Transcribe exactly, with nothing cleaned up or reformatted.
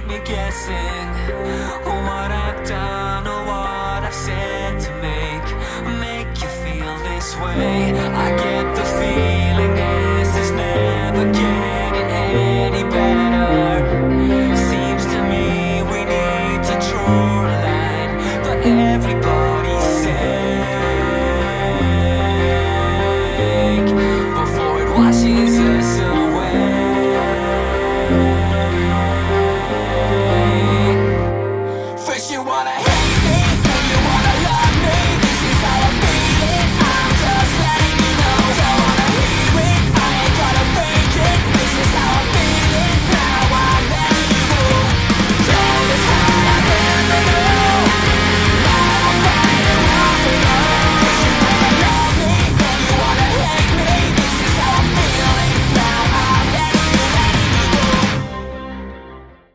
keep me guessing what I've done or what I've said to make make you feel this way.